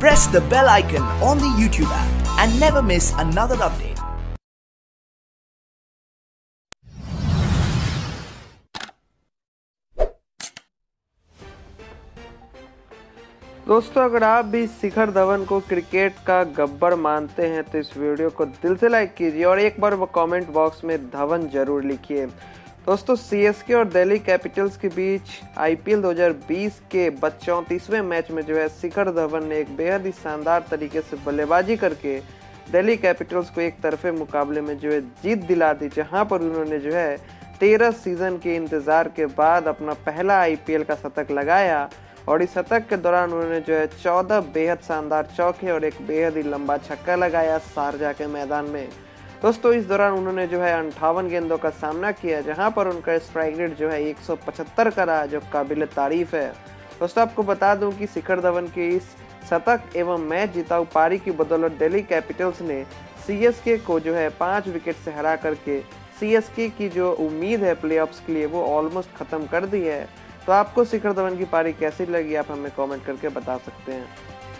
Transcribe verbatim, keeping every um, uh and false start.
press the bell icon on the YouTube app and never miss another update. दोस्तों, अगर आप भी शिखर धवन को क्रिकेट का गब्बर मानते हैं तो इस वीडियो को दिल से लाइक कीजिए और एक बार वो कमेंट बॉक्स में धवन जरूर लिखिए। दोस्तों, सीएसके और दिल्ली कैपिटल्स के बीच आईपीएल दो हज़ार बीस के चौंतीसवें मैच में जो है शिखर धवन ने एक बेहद ही शानदार तरीके से बल्लेबाजी करके दिल्ली कैपिटल्स को एक तरफे मुकाबले में जो है जीत दिला दी, जहां पर उन्होंने जो है तेरह सीजन के इंतजार के बाद अपना पहला आईपीएल का शतक लगाया। और इस शतक के दौरान उन्होंने जो है चौदह बेहद शानदार चौके और एक बेहद ही लंबा छक्का लगाया शारजाह के मैदान में। दोस्तों, इस दौरान उन्होंने जो है अंठावन गेंदों का सामना किया, जहां पर उनका स्ट्राइक रेट जो है एक सौ पचहत्तर का रहा, जो काबिल तारीफ है। दोस्तों, आपको बता दूं कि शिखर धवन के इस शतक एवं मैच जिताऊ पारी की बदौलत दिल्ली कैपिटल्स ने सीएसके को जो है पाँच विकेट से हरा करके सीएसके की जो उम्मीद है प्लेऑफ्स के लिए वो ऑलमोस्ट खत्म कर दी है। तो आपको शिखर धवन की पारी कैसी लगी, आप हमें कमेंट करके बता सकते हैं।